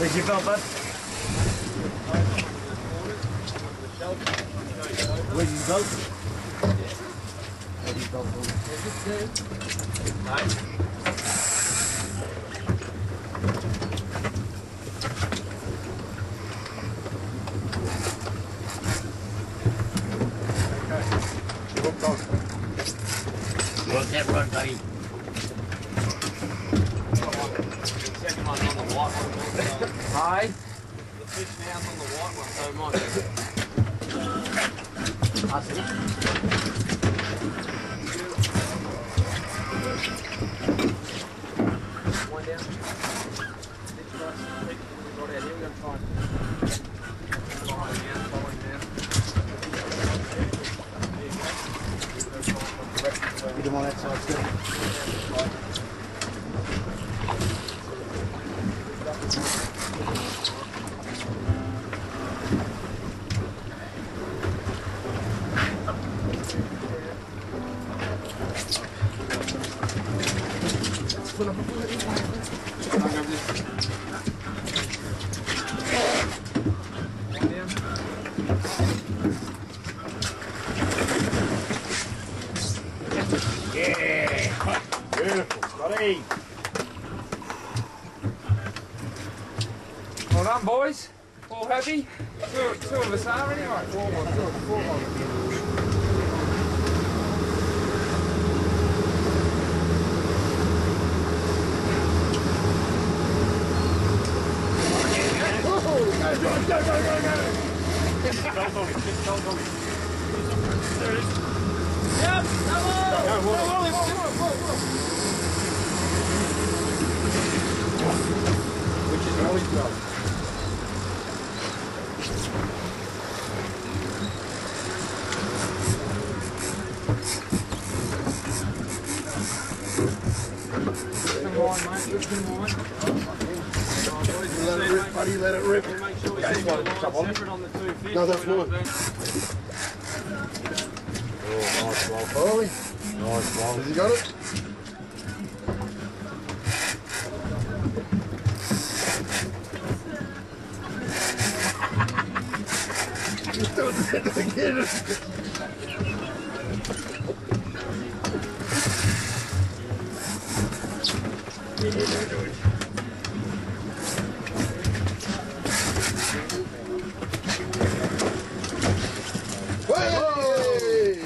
Where's your belt, bud? Where's your belt? Where's your belt? Nice. Work that run, buddy. Second one's on the white one. Hi. The fish now's on the white one, so it might be. I see. One down. Next price, right out here, we're going to try and follow him down, follow him down. Get him on that side, too. Well done, boys. All happy? Two of us are anyway. Four of us. Which is always well. Let it rip, buddy, let it rip. Make sure we keep the line separate on the two fish. No, that's so we don't fine. burn. Oh, nice one, Farley. Nice one. Has he got it? He's doing it again. Hey!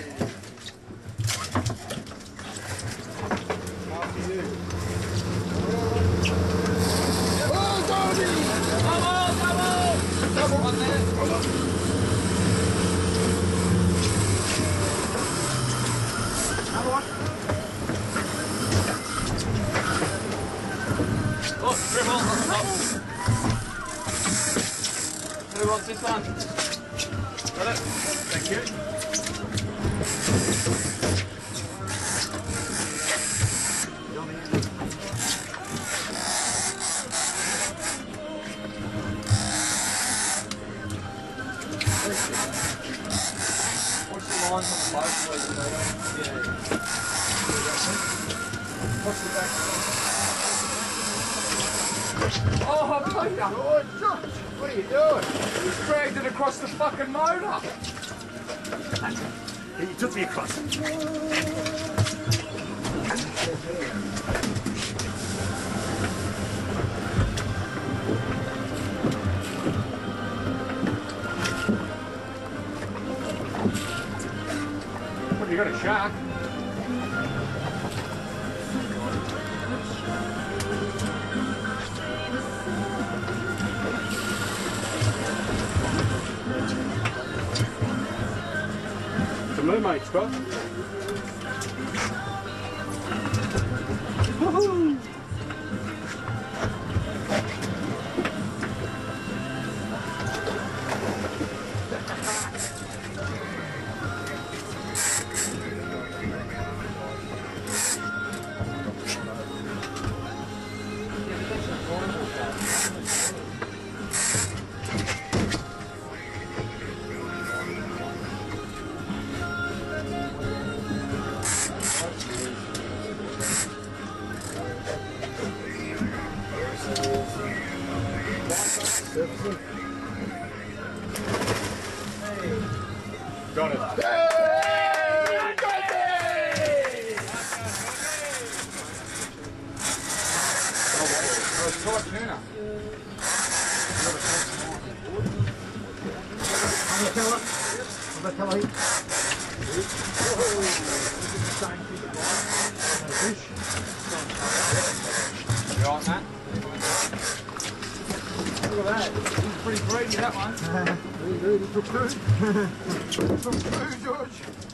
Oh, triple on top. Who wants this one? Got it? Thank you. What's the lines on the boat, please? Yeah. What's the back? Oh, Peter! Oh, Josh, what are you doing? He's dragged it across the fucking motor. He took me across. What, you got a shark? The mermaid, Scott. Surfacing. Got it. Hey! Got it! Oh, it's tight tuna. I'm gonna tell her. I'm gonna tell her. You like that? Look at that. He's pretty greedy, that one. Really good. It's for food. It's for food, George.